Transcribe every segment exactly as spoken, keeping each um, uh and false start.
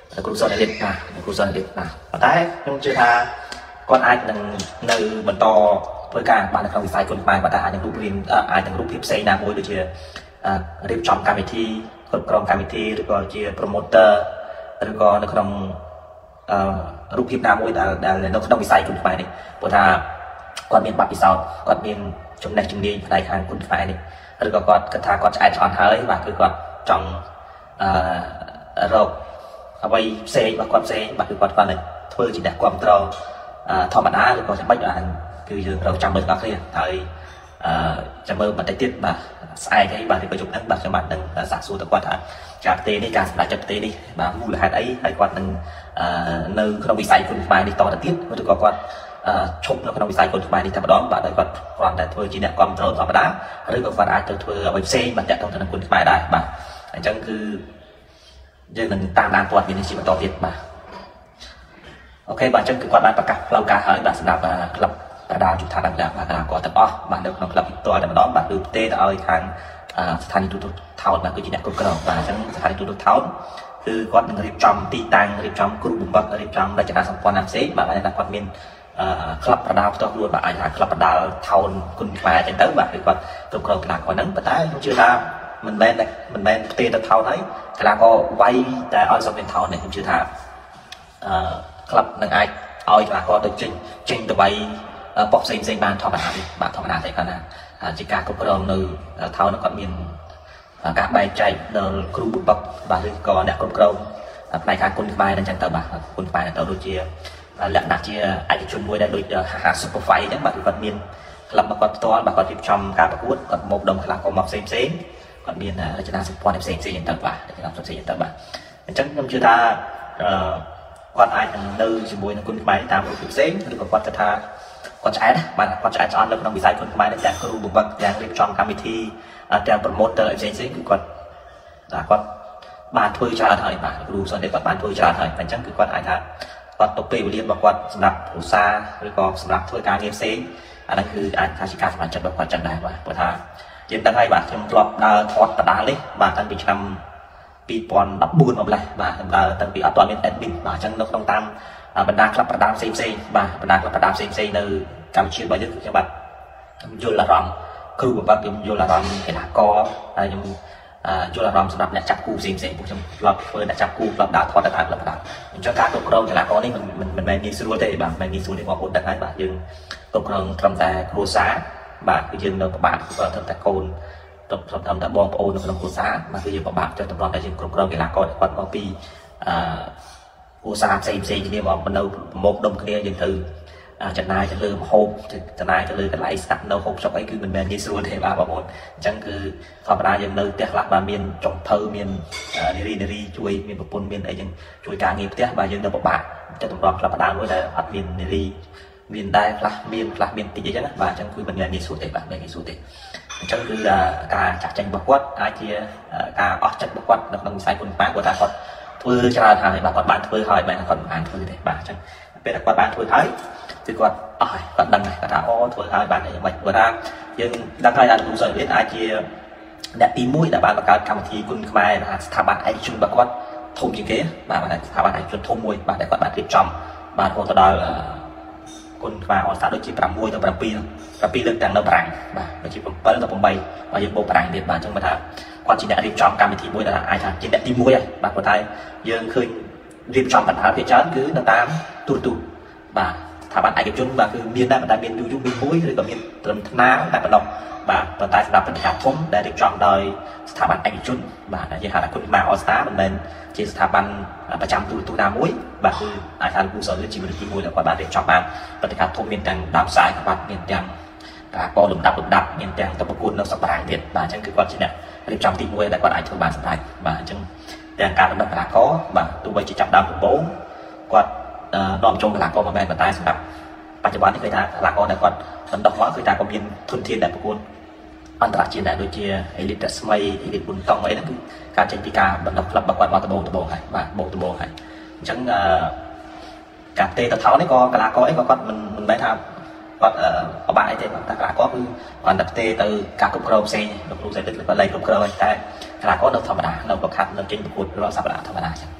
គ្រូសិស្សអ្នករៀនណាគ្រូសិស្សអ្នករៀនណាប៉ុន្តែខ្ញុំជឿថាគាត់អាចនឹងនៅបន្តធ្វើការបាននៅក្នុងវិស័យគុណខ្មែរប៉ុន្តែអាចនឹងរូបរាងអាចនឹងរូបភាពផ្សេងណាមួយដូចជារៀបចំកម្មវិធីគ្រប់គ្រងកម្មវិធីឬក៏ជា promoter ឬក៏នៅក្នុងរូបភាពណាមួយដែលដែលនៅក្នុងវិស័យគុណខ្មែរនេះព្រោះថាគាត់មានបទពិសោធន៍គាត់មានចំណេះជំនាញផ្នែកខាងគុណខ្មែរនេះឬក៏គាត់គិតថាគាត់ឆ្អែតឆ្អន់ហើយបាទគឺគាត់ចង់អឺរកអ្វីផ្សេងរបស់គាត់ផ្សេងបាទគឺគាត់គាត់នឹងធ្វើជាអ្នកគ្រប់គ្រងធម្មតាឬក៏ចាំបាច់បានគឺយើងរកចាំមើលដល់គ្នាហើយអឺចាំមើលបន្តិចទៀតបាទស្អែកអីបាទទៅជុំហ្នឹងបាទខ្ញុំបាទនឹងសាកសួរទៅគាត់ថាការប្រទេសនេះការសម្រេចចិត្តប្រទេសនេះបាទមូលហេតុអីហើយគាត់នឹងនៅក្នុងវិស័យគុណខ្មែរនេះតទៅទៀតឬក៏គាត់ឈប់នៅក្នុងវិស័យគុណខ្មែរនេះតែម្ដងបាទដោយគាត់គ្រាន់តែធ្វើជាអ្នកគ្រប់គ្រងធម្មតាឬក៏គាត់អាចទៅធ្វើអ្វីផ្សេងបាទតាក់ទងទៅនឹងគុណខ្មែរដែរបាទអញ្ចឹងគឺយើងនឹងតាមដានព័ត៌មាននេះជាបន្តទៀតបាទអូខេបាទអញ្ចឹងគឺគាត់បានប្រកាសផ្លូវការហើយបាទសម្រាប់ក្លឹបប្រដាល់យុទ្ធសាស្ត្រដល់បាទគាត់ទាំងអស់បាទនៅក្នុងក្លឹបផ្ទាល់តែម្ដងបាទគឺផ្ទេទៅឲ្យខាងស្ថានីយទូតថោតបាទគឺជាអ្នកគ្រប់គ្រងបាទអញ្ចឹងស្ថានីយទូតថោតគឺគាត់នឹងរៀបចំទីតាំងរៀបចំគ្រូបំផុតរៀបចំរចនាសម្ព័ន្ធណាផ្សេងបាទហើយថាគាត់មានក្លឹបប្រដាល់ផ្ទាល់ខ្លួនបាទអាចថាក្លឹបប្រដាល់ថោនគុណខ្មែរអញ្ចឹងទៅបាទគឺគាត់គ្រប់គ្រងកីឡាករហ្នឹងប៉ុន្តែខ្ញុំជឿថាមិនមែនមិនមែនផ្ទេទៅថោនហើយកីឡាករវាយតែឲ្យសម្រាប់ថោននេះខ្ញុំជឿថាអឺក្លឹបនឹងអាចឲ្យកីឡាករទៅចេញចេញទៅវាយប៉ុស្តិ៍ផ្សេងផ្សេងបានធម្មតាទេបាទធម្មតាទេគាត់ណាជាការគ្រប់គ្រងនៅថោនគាត់មានការបែងចែកដល់គ្រូបុព្វបាទឬក៏អ្នកគ្រប់គ្រងផ្នែកខាងគុណខ្មែរអញ្ចឹងទៅបាទគុណខ្មែរទៅដូចជាលក្ខណៈជាឯកជនមួយដែលដូចហាហា super fight អញ្ចឹងបាទគាត់មានក្លឹបរបស់គាត់ផ្ទាល់បាទគាត់រៀបចំការប្រកួតគាត់មកដុំកីឡាករមកផ្សេងផ្សេងគាត់មានរចនាសម្ព័ន្ធផ្សេងផ្សេងអញ្ចឹងទៅបាទរចនាសម្ព័ន្ធផ្សេងអញ្ចឹងទៅបាទអញ្ចឹងខ្ញុំជឿថាគាត់អាចនឹងនៅជាមួយនឹងគុណខ្មែរតាមរូបភាពផ្សេងឬក៏គាត់គិតថាគាត់ឆ្អែតបាទគាត់ឆ្អែតឆ្អន់នៅក្នុងវិស័យគុណខ្មែរទាំងគ្រូបង្វឹកទាំងរៀបចំកម្មវិធីទាំង promoter ផ្សេងផ្សេងគឺគាត់ថាគាត់បានធ្វើច្រើនហើយបាទគ្រូសិស្សនេះគាត់បានធ្វើច្រើនហើយអញ្ចឹងគឺគាត់អាចថាគាត់ទៅពេលវេលារបស់គាត់សម្រាប់ឧស្សាហ៍ឬក៏សម្រាប់ធ្វើការងារផ្សេងអាហ្នឹងគឺអាចថាជាការសម្រេចចិត្តរបស់គាត់ចឹងដែរបាទព្រោះថាយើងដឹងហើយបាទខ្ញុំធ្លាប់ដើរថតបដានេះបាទតាំងពីឆ្នាំពីរពាន់ដប់បួនមកម្លេះបាទខ្ញុំដើរតាំងពីអត់ទាន់មាន admin បាទអញ្ចឹងនៅក្នុងតាមបណ្ដាក្លឹបប្រដាផ្សេងផ្សេងបាទបណ្ដាក្លឹបប្រដាផ្សេងផ្សេងនៅកម្ពុជារបស់យើងគឺខ្ញុំបាទខ្ញុំយល់អារម្មណ៍គ្រូបង្វឹកខ្ញុំយល់អារម្មណ៍កីឡាករហើយខ្ញុំយល់អារម្មណ៍សម្រាប់អ្នកចាប់គូផ្សេងផ្សេងពួកខ្ញុំធ្លាប់ធ្វើអ្នកចាប់គូធ្លាប់ដើរថតទៅតាមក្លឹបប្រដាអញ្ចឹងការគ្រប់គ្រងកីឡាករនេះមិនមិនមែនងាយស្រួលទេបាទមិនមែនងាយស្រួលទេបងប្អូនដឹងហើយបាទយើងគ្រប់គ្រងត្រឹមតែគ្រួសារបាទគឺយើងនៅប្របាក់ត្រឹមតែកូនត្រឹមត្រឹមតែបងប្អូននៅក្នុងគ្រួសារបាទគឺយើងប្របាក់ចុះតម្រាំតែយើងគ្រប់គ្រងកីឡាករគាត់មកពីអឺគ្រួសារផ្សេងផ្សេងគ្នាមកនៅប្រមុខដុំគ្នាយើងត្រូវចំណាយទៅលើម្ហូបចំណាយទៅលើកន្លែងស្នាក់នៅហូបចុកអីគឺមិនមែនងាយស្រួលទេបាទបងប្អូនអញ្ចឹងគឺធម្មតាយើងនៅផ្ទះខ្លះបាទមានចុងភៅមាននារីនារីជួយមានប្រពន្ធមានអីចឹងជួយការងារផ្ទះបាទយើងនៅពិបាកចិត្តតម្រង់ខ្លះបដាមួយដែលអត់មាននារីមានដែរខ្លះមានខ្លះមានតិចអីចឹងណាបាទអញ្ចឹងគឺមិនមែនងាយស្រួលទេបាទមិនងាយស្រួលទេអញ្ចឹងគឺការចាក់ចែងរបស់គាត់អាចជាការអស់ចិត្តរបស់គាត់នៅក្នុងវិស័យគុណខ្មែរគាត់ថាគាត់ធ្វើច្រើនហើយបាទគាត់បានធ្វើហើយបែរគាត់មិនបានធ្វើទេបាទអញ្ចឹងពេលដែលគាត់បានធ្វើហើយគឺគាត់អស់ហើយគាត់ដឹងហើយគាត់ថាអូធ្វើហើយបានតែយ៉ាងម៉េចគាត់ថាយើងដឹងហើយថាគ្រូសិស្សរៀនអាចជាអ្នកទីមួយដែលបានបង្កើតកម្មវិធីគុណខ្មែរស្ថាប័នឯកជនរបស់គាត់ធំជាងគេបាទស្ថាប័នឯកជនធំមួយបាទដែលគាត់បានរៀបចំបាទរហូតដល់គុណខ្មែរអនសាដូចជាប្រាំមួយទៅប្រាំពីរ ប្រាំពីរលើកទាំងនៅបារាំងបាទដូចជាbảyទៅ8បាទយើងបូកបារាំងទៀតបាទអញ្ចឹងបើថាគាត់ជាអ្នករៀបចំកម្មវិធីមួយដែលអាចថាជាអ្នកទីមួយហើយបាទប៉ុន្តែយើងឃើញរៀបចំបណ្ដាលភាគច្រើនគឺនៅតាមទូរទស្សន៍បាទស្ថាប័នឯកជនបាទគឺមានដែរប៉ុន្តែមានយូរយូរមានមួយឬក៏មានត្រឹមថ្នាលតែប៉ុណ្ណោះបាទប៉ុន្តែសម្រាប់ព្រឹត្តិការណ៍ធំដែលរៀបចំដោយស្ថាប័នឯកជនបាទដែលយើងហៅថាគុណខ្មែរអលស្តាមិនមែនជាស្ថាប័នប្រចាំទូរទស្សន៍ណាមួយបាទគឺអាចថាលោកសិស្សជាវិធីមួយដែលគាត់បានរៀបចំបានព្រឹត្តិការណ៍ធំមានទាំងដើមផ្សាយបាទមានទាំងការកលំដាប់លំដាប់មានទាំងទៅប្រកួតនៅសប្តាហ៍ទៀតបាទអញ្ចឹងគឺគាត់ជាអ្នករៀបចំទីមួយដែលគាត់អាចធ្វើបានសម្រេចបាទអញ្ចឹងទាំងការបណ្ដុះកីឡាករបាទទោះបីជាចាប់ដើមដំបូងគាត់នាំចូលកីឡាករមកមែនប៉ុន្តែសម្រាប់បច្ចុប្បន្ននេះគឺថាកីឡាករដែលគាត់បណ្ដុះមកគឺថាគាត់មានធនធានដែលប្រកួតអន្តរជាតិដែរដូចជាអេលីតស្មីអេលីតប៊ុនតុងអីហ្នឹងគឺការចេញពីការបណ្ដុះក្លឹបរបស់គាត់មកដំបូងដំបូងហើយបាទបូកដំបូងហើយអញ្ចឹងការទេទៅថោនេះក៏កីឡាករអីក៏គាត់មិនមិនមែនថាគាត់អបាក់អីទេតែកីឡាករគឺគាត់តែផ្ទេទៅការគ្រប់គ្រងផ្សេងលោកគ្រូសេដ្ឋកិច្ចគាត់លែងគ្រប់គ្រងតែកីឡាករនៅធម្មតានៅប្រខាត់នៅចេញប្រកួតរាល់សប្តាហ៍ធម្មតាអញ្ចឹងបាទ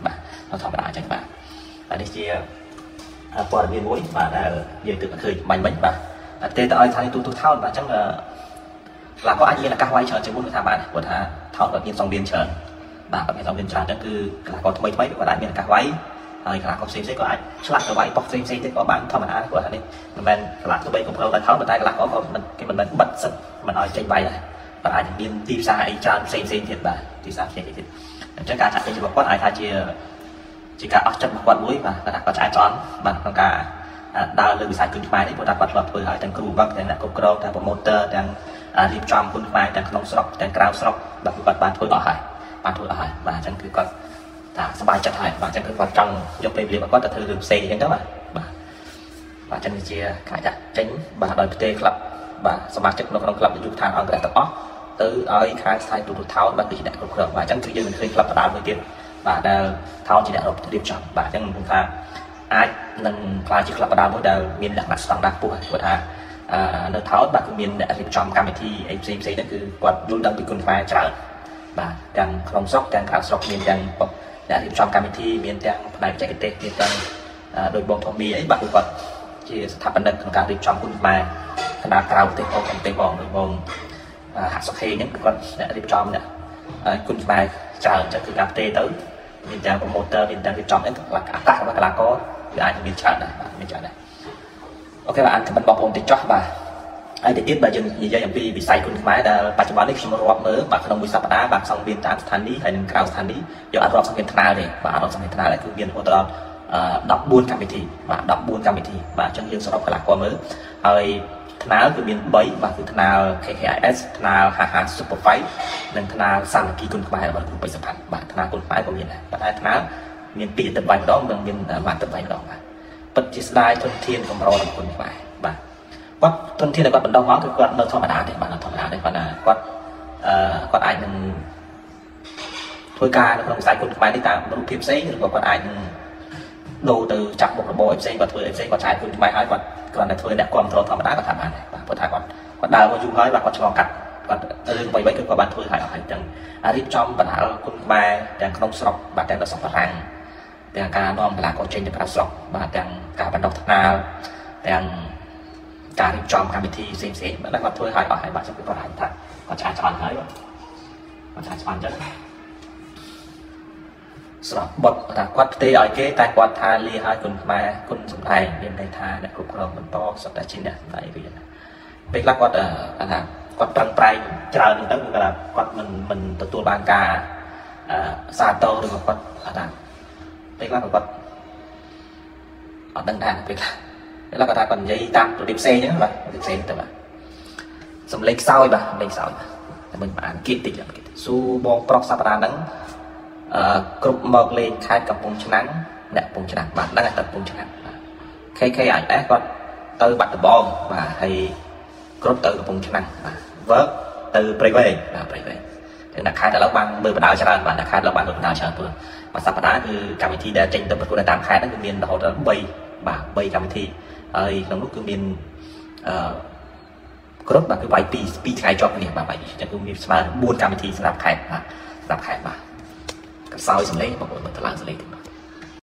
nó thầm lại chẳng bạn và đi chia qua viên mũi và là về từ khởi mạnh mạnh và tê tới thay tu tu thao và chắc là là có ai như là các quay chờ trên muốn tham bạn của thà thao ở viên dòng viên chờ và ở viên dòng viên chờ đó cứ là có mấy mấy của đại viên các quay rồi là có xem sẽ có ai slack cái quay bóc xem xem sẽ có bạn thầm lại của thằng này mình là cái bên cũng không phải tháo mình tay là có mình cái mình mình bật sật mình nói trên bay này và ai viên tim sai cho xem xem thiệt bà thì sao xem thiệt chắc cả thằng cái quát ai thay chia chỉ cả ở trong một quán mũi và đặt vào trái tròn bằng con cả đào lưỡi sải cứng máy đấy của đặt vật vật vừa hỏi thành cừu vâng thành là cục cơ thành một motor đang rìm tròn cứng máy đang không sọc đang cao sọc đặt vật bàn thôi ở hải bàn thôi ở hải và chân cứ con ta sắp chặt hải và chân cứ còn trong trong đây liệu mà có từ đường xe thì đó mà và chân chia khai chặt tránh và đòi tê club và sắp chặt nó không club để dùng thang ở cái tập óc từ ở khai sai tụt tháo và bị đại cục cơ và chân cứ dừng khi club đào với tiền và thao chỉ đã được điểm chọn và chẳng chúng ta ai nâng qua chỉ là đào mỗi đời miền đặc mặt standard của của ta nơi tháo và miền đã điểm chọn cam thì em xem xem đó cứ quạt luôn đang bị con phai trả và đang không sốc đang khảo sốc miền đang đã điểm chọn cam thì miền đang này chạy cái tết miền đang đôi bông thổ mì ấy bạn quạt chỉ tháp bản đấtของการđiểm chọn con phaiขนาดกลางเตะบอลเตะบอลโดยบอลหักสเกnhững con đã điểm chọn nè con phai trả cho cái cam tê tới miền trang của motor miền trang cái trong đấy là cả các và là có cái ai miền trang này miền trang này ok bạn thì mình bọc ổn định cho bà ai để tiếp bà dừng gì do vì bị sai con máy đã bắt chọn nick một rộp mới bạn không bị sập đá bạn xong viên tám thành lý hay là cao thành lý do ăn rộp xong viên thana này và ăn rộp xong viên thana lại cứ viên motor đọc buôn cam thì và đọc buôn cam thì và chân dương sau đó phải là qua mới rồi thana từ miền bảy và từ thana kê ét thana hà hà super fight nên thana sang kỳ con máy và cũng bị sập hẳn và thana con máy của miền này và thana miền tây tập bài đó bằng miền mạn tập bài đó mà bất chỉ sai thuần thiênของเราคนไปบ้างว่าthuนthiên là quạt bẩn đông hóa cái quạt nơi thọ mà đá thì bạn là thọ mà đá đây còn là quạt quạt ai mình thôi ca nó không sai con máy đi tạm nó phim giấy rồi quạt ai đồ từ chặt một bộ em giấy và thôi em giấy quạt trái con máy hai quạt còn là thôi đẹp còn thọ mà đá và thảm này và quạt hai quạt quạt đào mà dùng hơi và quạt cho cắt quạt lưng bảy bảy cái quạt bạn thôi hai hai chẳng đi trong bản hảo con máy đang không sọc và đang là sọc và hàng đangการน้อมพลังของเจนจะประสบมาดังการบรรดาธนาดังการจอมการพิธีเสียงเสียงแล้วก็ถ้วยหายออกหายบาดจะเป็นประหารท่านก็ชาชอนหายก็ชาชอนจะสำหรับบทแต่กวาดเตะไอ้เก๋แต่กวาดทาลีหายคนมาคนสมไทยเรียนในทาเนี่ยกลุ่มเรามันโตสัปดาห์ชิ้นเนี่ยในเรียนเป็นลักกวาดอะไรกวาดตรังไตรเจริญตั้งแต่กวาดมันมันตัวบางกาซาโตหรือกวาดอะไรเป็นว่าแบบở đằng đằng việc là có thể còn dây tạm rồi điểm xe nhé bạn điểm xe từ bạn xong lên sau bà lên sau mình bạn kiện tịch là su bong prok sapra nắng cục mọc lên khai cặp bông trắng nè bông trắng bạn đang tập bông trắng khi khi ảnh ấy con từ bắt từ bom và hay cục từ bông trắng vớt từ preve là preve thì là khai là lớp băng bơi vào đảo cho bạn bạn là khai là bạn được đảo cho vừa mà sắp đáคือการวิธีได้เจนตัวประตูในตามค่ายนั่นคือเมียนดอกใบบ่าใบการวิธีไอ้ตรงนู้นคือเมียนกรุ๊ปแบบคือใบปีปีค่ายจอบเนี่ยบ่าใบจะคือมีสมาบุญการวิธีสำหรับค่ายสำหรับค่ายบ่ากับซอยสำเร็จบางคนมันตลาดสำเร็จ